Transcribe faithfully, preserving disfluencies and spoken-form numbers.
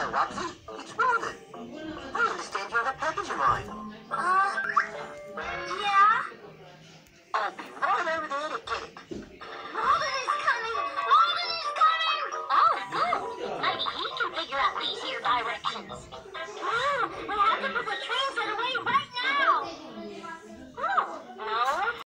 there, Roxy. It's Walden. I understand you have a package in mind. Uh, yeah? I'll be right over there to get it. Walden is coming! Walden is coming! Oh, good. Maybe he can figure out these here directions.